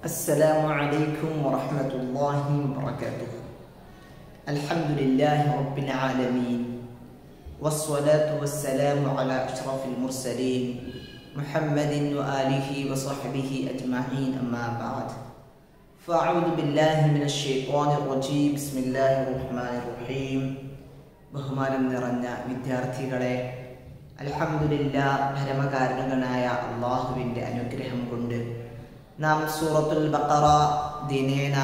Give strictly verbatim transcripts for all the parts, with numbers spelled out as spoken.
السلام عليكم ورحمة الله وبركاته. الحمد لله رب العالمين والصلاة والسلام على أشرف المرسلين محمد وآله وصحبه أجمعين، أما بعد فأعوذ بالله من الشيطان الرجيم. بسم الله الرحمن الرحيم. ബഹുമാനം നിറഞ്ഞ വിദ്യാർത്ഥികളെ, അൽഹംദുലില്ലാഹ്, പരമകാരുണികനായ അള്ളാഹുവിൻ്റെ അനുഗ്രഹം കൊണ്ട് നാം സൂറത്തുൽ ബഖറ ദിനേന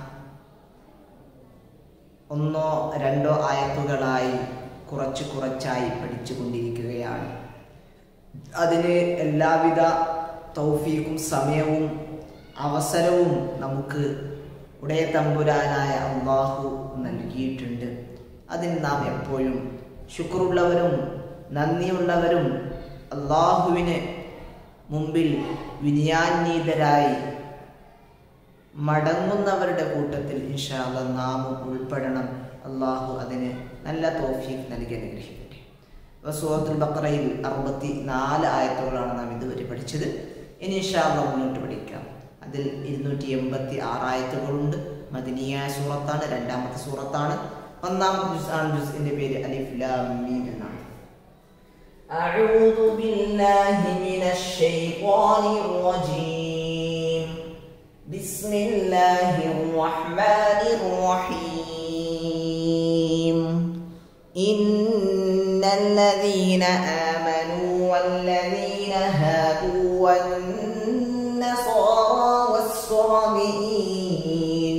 ഒന്നോ രണ്ടോ ആയത്തുകളായി കുറച്ച് കുറച്ചായി പഠിച്ചുകൊണ്ടിരിക്കുകയാണ്. അതിന് എല്ലാവിധ തൗഫീഖും സമയവും അവസരവും നമുക്ക് ഉടയ തമ്പുരാനായ അള്ളാഹു നൽകിയിട്ടുണ്ട്. അതിന് നാം എപ്പോഴും ശുക്റുള്ളവരും നന്ദിയുള്ളവരും അള്ളാഹുവിന് മുമ്പിൽ വിനയാന്വിതരായി മടങ്ങുന്നവരുടെ കൂട്ടത്തിൽ ഇൻഷാ അല്ലാഹ് നാം ഉൾപ്പെടണം. അള്ളാഹു അതിന് നല്ല തൗഫീഖ് നൽകി അനുഗ്രഹിക്കട്ടെ. സൂറത്തുൽ ബഖറയിൽ അറുപത്തി നാല് ആയത്തുകളാണ് നാം ഇതുവരെ പഠിച്ചത്. ഇനി ഇൻഷാ അല്ലാഹ് മുന്നോട്ട് പഠിക്കാം. അതിൽ ഇരുന്നൂറ്റി എൺപത്തി ആറ് ആയത്തുകളുണ്ട്. മദനിയായ സൂറത്താണ്, രണ്ടാമത്തെ സൂറത്താണ്. ഒന്നാമത്തെ ജുസ്ആണ്. ജുസ്ഇന്റെ പേര് അലിഫ് ലാം മീം എന്നാണ്. അഊദു ബില്ലാഹി മിനശ് ശൈത്വാനിർ റജീം. ബിസ്മില്ലാഹിർ റഹ്മാനിർ റഹീം. ഇന്നല്ലദീന ആമനൂ വല്ലദീന ഹാദൂ വന്നസാറാ വസ്സാബിഈൻ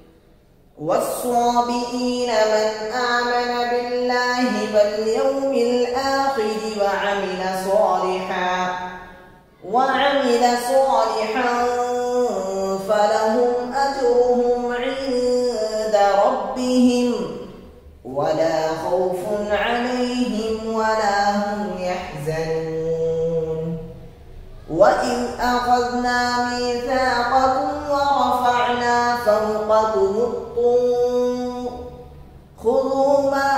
والصابئين من آمن بالله واليوم الآخر وعمل صالحا وعمل صالحا فلهم أجرهم عند ربهم ولا خوف عليهم ولا هم يحزنون. وإذ أخذنا ميثاقكم ورفعنا فوقكم الطور خذوا ما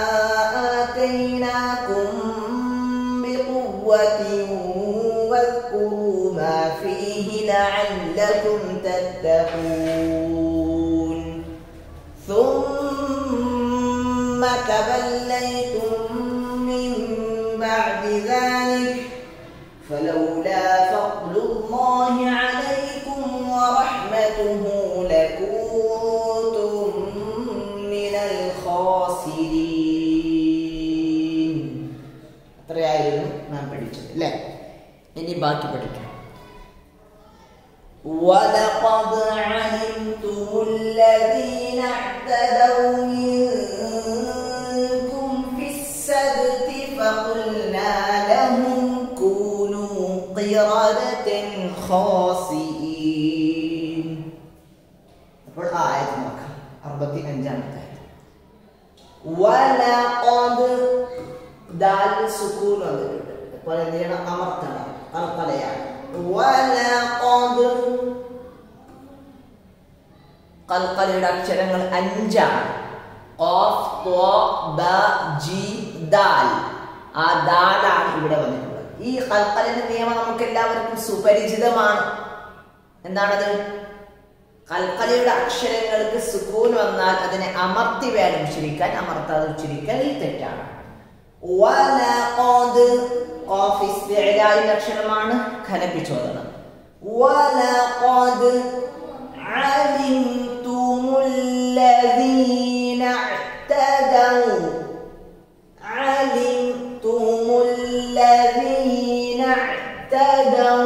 آتيناكم بقوة واذكروا ما فيه لعلكم تتقون. ثم توليتم من بعد ذلك فلولا فضل الله عليكم ورحمته لكنتم من الخاسرين. അത്രയായിരുന്നു നാം പഠിച്ചത് അല്ലേ? ഇനി ബാക്കി പഠിക്കാം. وَلَقَدْ عَلِمْتُمُ الَّذِينَ اعْتَدَوْا مِنكُمْ فِي السَّبْتِ فَقُلْنَا لَهُمْ كُونُوا قِرَدَةً خَاسِئِينَ. അപ്പോൾ ആയത്ത് നോക്കാം. അറുപത്തി അഞ്ചാമത്തെ ആയത്ത്. വലഖദ് ദാൽ സുകൂൻ വന്നിട്ടുണ്ട്. അപ്പോൾ എന്തിനാണ് അമർത്തണം? ഖൽഖലയാണ്. വലഖദ് ഖൽഖലയുടെ അക്ഷരങ്ങൾ അഞ്ചാണ്. ഖാഫ് ത്വാ ബ ജി ദാൽ. ആ ദാലാണ് ഇവിടെ വന്നിട്ടുള്ളത്. ഈ ഖൽഖലയുടെ നിയമം നമുക്ക് എല്ലാവർക്കും സുപരിചിതമാണ്. എന്താണത്? ഖൽഖലയുടെ അക്ഷരങ്ങൾക്ക് സുകൂൻ വന്നാൽ അതിനെ അമർത്തി വേണം ഉച്ചരിക്കാൻ, അമർത്താതെ ഉച്ചരിക്കൽ തെറ്റാണ്. വലഖദ് ഖാഫ് ഇസ്തിഅലാഇന്റെ അക്ഷരമാണ്, ഖലപ്പിച്ചോദനം. വലഖദ് അലിംതുമുല്ലദീന ഇഅ്തദൗ അലിംതുമുല്ലദീന ഇഅ്തദൗ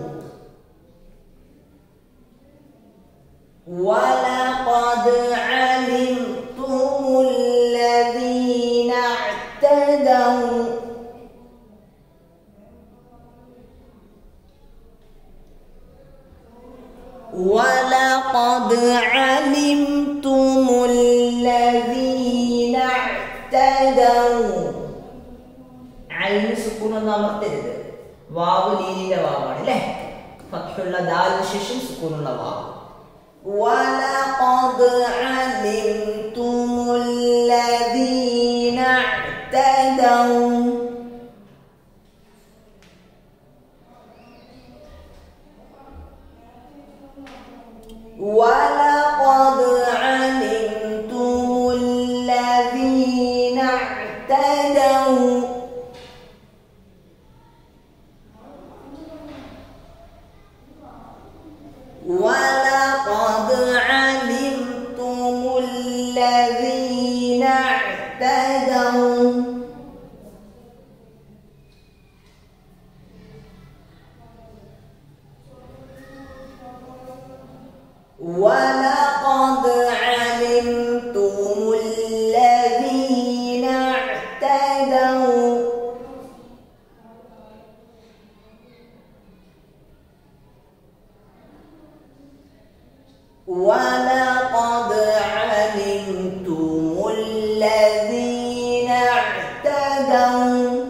وَلَقَدْ عَلِمْتُمُ الَّذِينَ اعْتَدَوْا وَلَقَدْ عَلِمْتُمُ الَّذِينَ اعْتَدَوْا. ഐന് സുക്കൂൻ ഒന്നും അമർത്തരുത്. വാവ് ലീനിന്റെ വാവാണ് അല്ലേ? ഫത്ഹുള്ള ദാലിന് ശേഷം സുക്കൂനുള്ള വാവ്. وَلَقَدْ عَلِمْتُمُ الَّذِينَ اعْتَدَوْا اعتدوا ولقد علمتم الذين اعتدوا ولقد علمتم الذين اعتدوا ولقد علمتم الذين اعتدوا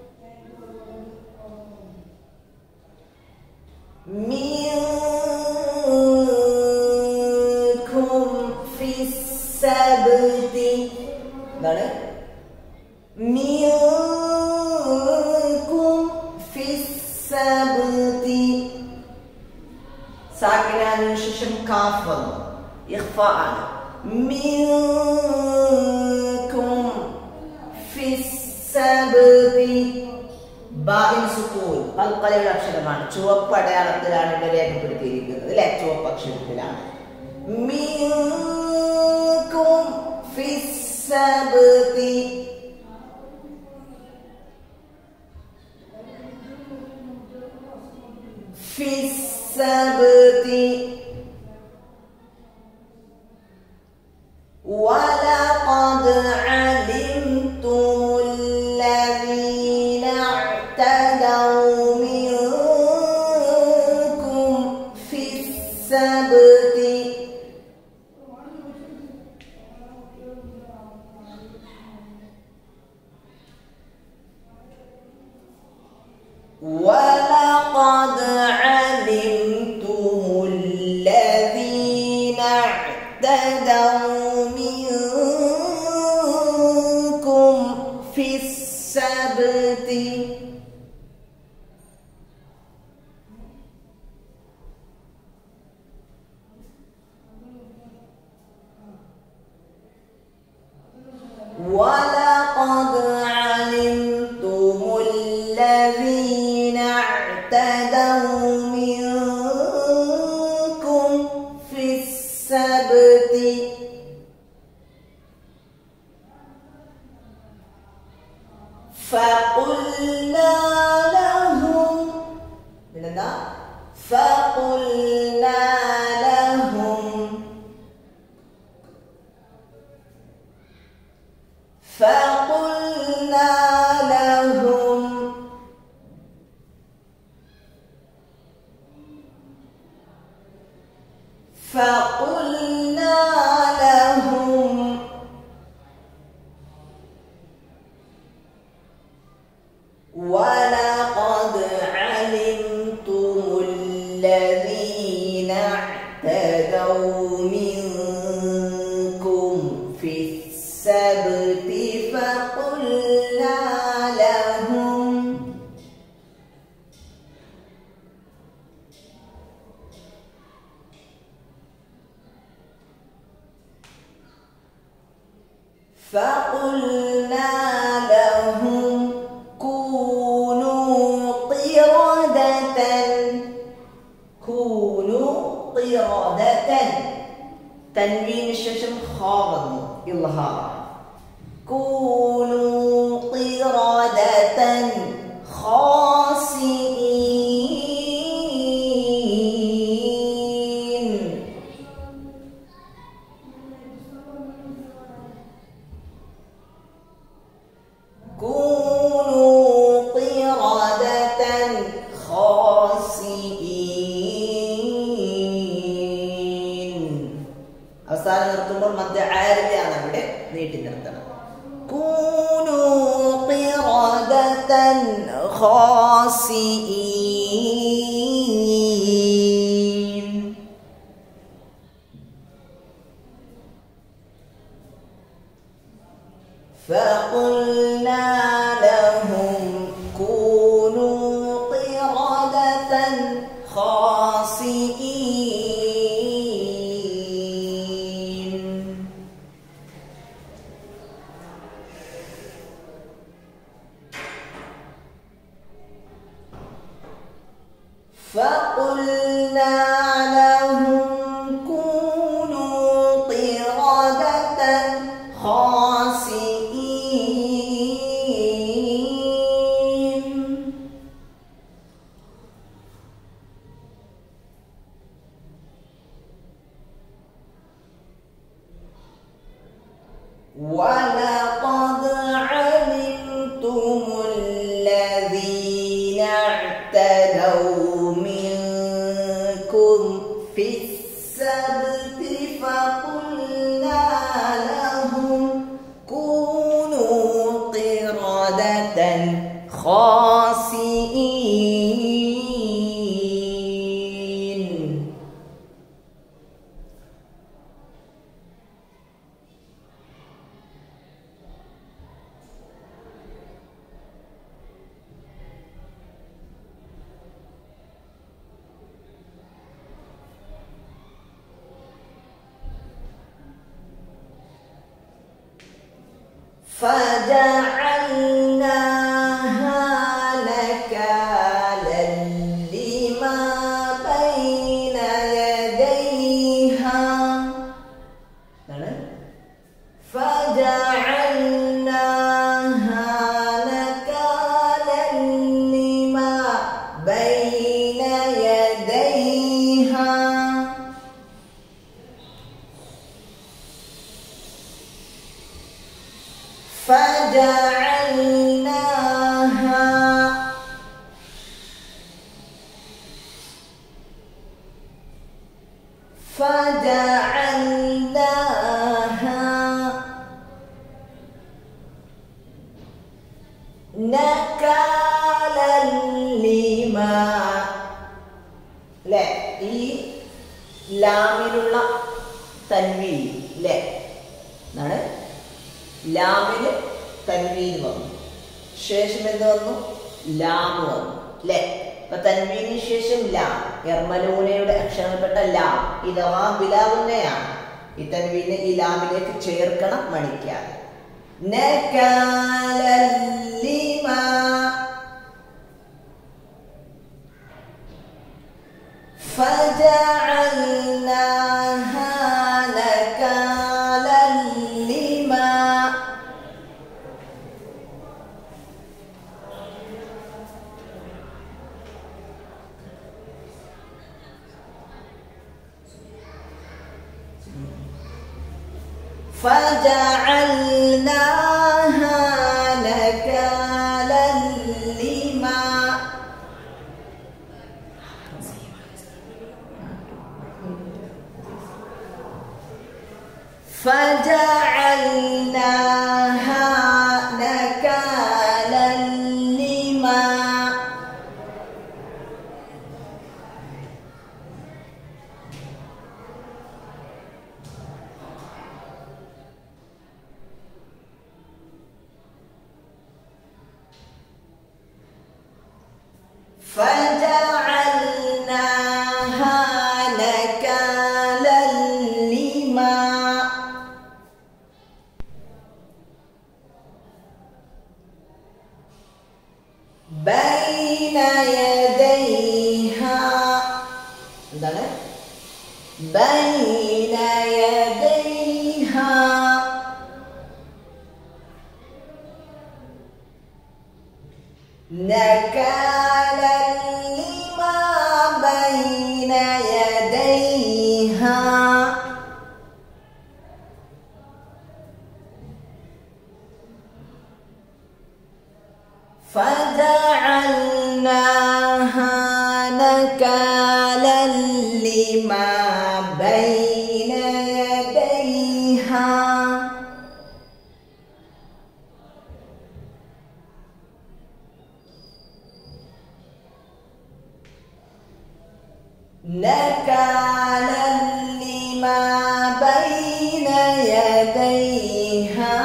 منكم في السبت منكم في السبت സാക്കിനാനു ശേഷം കാഫ് വന്നു ഇഖ്ഫ ആണ് മിൻകും ഫിസ്സബ്തി ബാഇൻ സുകൂൻ ഖൽഖലയുടെ അക്ഷരമാണ് ചുവപ്പ് അടയാളത്തിലാണ് ഇവിടെ രേഖപ്പെടുത്തിയിരിക്കുന്നത് അല്ലേ ചുവപ്പ് അക്ഷരത്തിലാണ് മിൻകും ഫിസ്സബ്തി ഫിസ് السبت ولقد علمتم الذين اعتدوا منكم في السبت ولقد علمتم الذين اعتدوا منكم في السبت ولقد علمتم الذين اعتدوا منكم في السبت فقلنا لهم فقلنا لهم فقلنا لهم فقلنا لهم ولقد علمتم الذين اعتدوا منكم في السبت فقلنا لهم فقلنا لهم كونوا قردة كونوا قردة تنوين الششم خاض إظهار كونوا قردة خاسئين كونوا قردة خاسئين അവസാനം നിർത്തുമ്പോൾ മധ്യ ആരിലാണ് അവിടെ നീട്ടി നിർത്തണം كونوا قردة خاسئين فقلنا لهم كونوا قردة خاسئين فقلنا لهم كونوا قردة خاسئين ولقد علمتم الذين اعتدوا منكم في السبت فقلنا لهم كونوا قردة خاسئين فجعلناها نكالا لما بين يديها فجعلناها نكالا لما بين يديها فجعلناها فجعلناها نكالا لما ലെ ഈ ലാമിലുള്ള തൻവീൻ ലെ എന്നാണ് ലാമിന് തൻവീൻ വന്നു ശേഷം എന്ത് വന്നു ലാമ് വന്നു ലെ അപ്പൊ തൻവീനു ശേഷം ലാം എർമലൂനയുടെ അക്ഷരപ്പെട്ട ലാം ഇതവാ ബിലാവുന്നയാണ് ഈ തൻവീനെ ഈ ലാമിലേക്ക് ചേർക്കണം മണിക്കാതെ നകാലൻ ലിമാ فجعلناها نكالا لما فجعلناها نكالا لما فجعلناها نكالا لما فجعلناها نكالا لما بين يديها എന്താണ് بين يديها نكالا لما بين يديها فجعلناها نكالا لما بين يديها نكالا لما بين يديها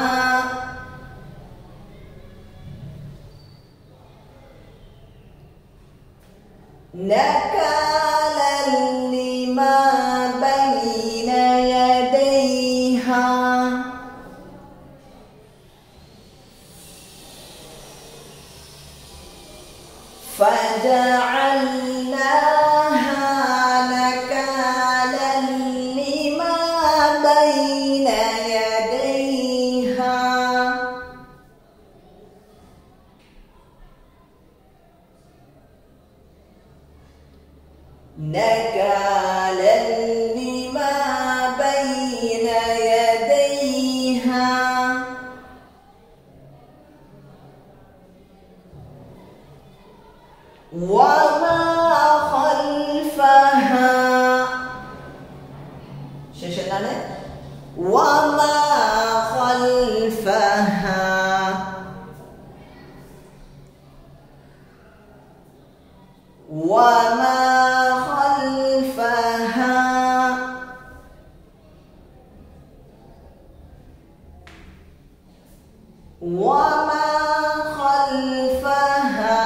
نكالا لما بين يديها فجعلنا نكالا لما بين يديها وما خلفها ശേഷം وما خلفها وما خلفها وما خلفها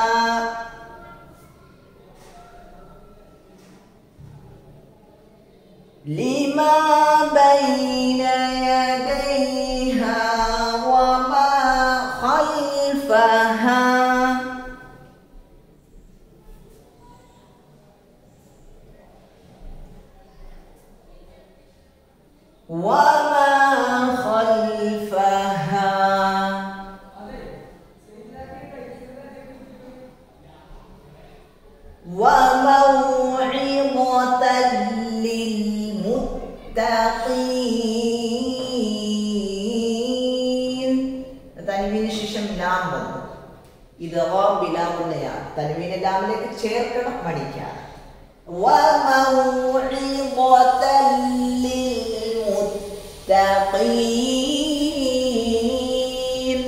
لما بين يديها وما خلفها وما خلفها وموعظة للمتقين. തൻവീന് ശേഷം ലാം വന്നു. ഇദ്ഗാം ബിലാമുന്നയാണ്. തൻവീനെ ലാമിലേക്ക് ചേർക്കണം, മടിക്കാതെ. وموعظة للمتقين.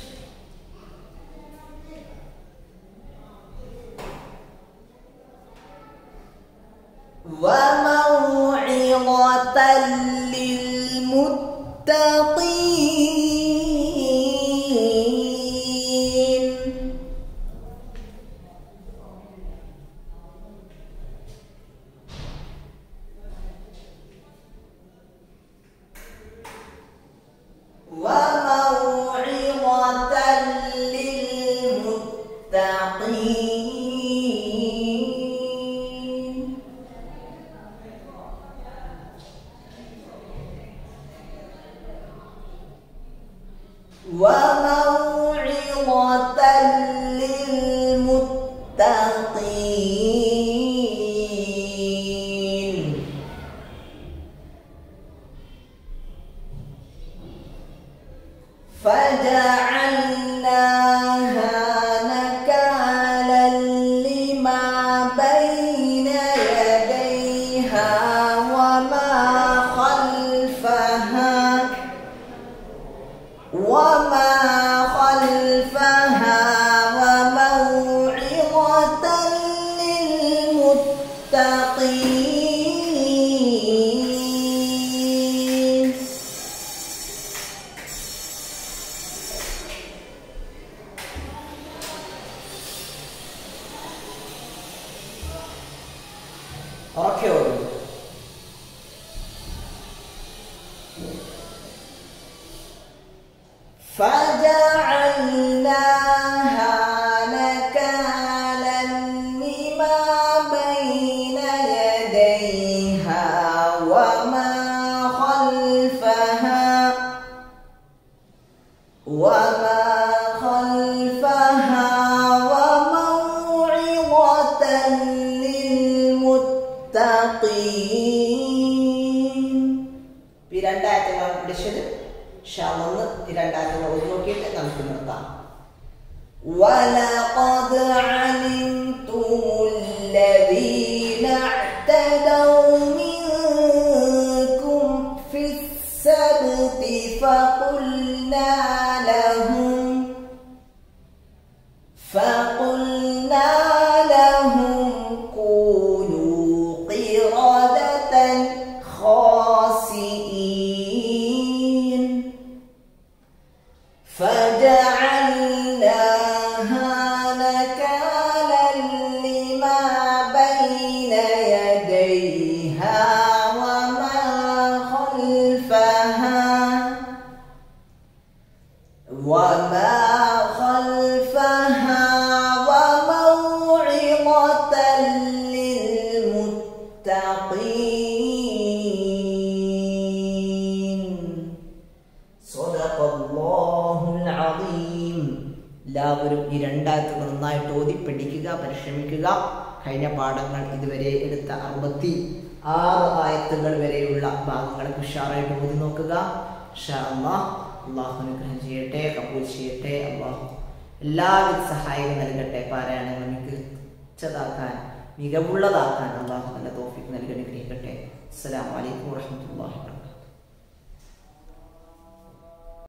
وموعظة للمتقين. وموعظة للمتقين. وموعظة للمتقين. فجعلناها نكالا لما بين يديها وما خلفها وما خلفها وموعظة للمتقين. ഓക്കെ فجعلناها نكالا لما بين يديها وما خلفها وما خلفها وموعظة للمتقين. ഈ രണ്ടായത്തുകളാണ് പഠിച്ചത്. ഷാമൊന്ന് ഈ രണ്ടായത്തുകൾ ഓതി നോക്കിയിട്ട് നമുക്ക് നിർത്താം. ولقد علمتم الذين اعتدوا منكم في السبت فقلنا لهم فقلنا لهم كونوا قردة خاسئين. فجعلناها نكالا لما بين يديها وما خلفها وما خلفها وموعظة للمتقين. صدق الله العظيم. എല്ലാവരും ഈ രണ്ടായത്തുകൾ നന്നായിട്ട് ഓതി പഠിക്കുക, പരിശ്രമിക്കുക. കഴിഞ്ഞ പാഠങ്ങൾ ഇതുവരെ എടുത്ത അറുപത്തി ആറ് ആയത്തുകൾ വരെയുള്ള ഭാഗങ്ങളൊക്കെ ഉഷാറായിട്ട് ഓതി നോക്കുക. ഇൻഷാ അല്ലാഹ് അള്ളാഹു അനുഗ്രഹം ചെയ്യട്ടെ, കബൂൽ ചെയ്യട്ടെ. അള്ളാഹു എല്ലാവിധ സഹായവും നൽകട്ടെ. പാരായണങ്ങൾ മികച്ചതാക്കാൻ, മികവുള്ളതാക്കാൻ അള്ളാഹു നല്ല തൗഫീഖ് നൽകി അനുഗ്രഹിക്കട്ടെ. അസ്സലാമു അലൈക്കും വറഹ്മത്തുള്ളാഹി വബറകാതുഹു.